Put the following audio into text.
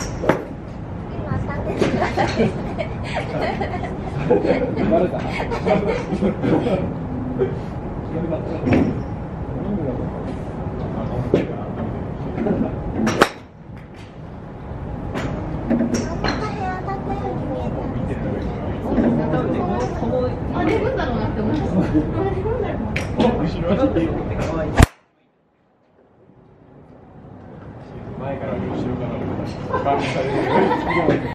今当たってるからですね。 バレた。 あれ分だろうなって思います。 前から後ろから感じされる。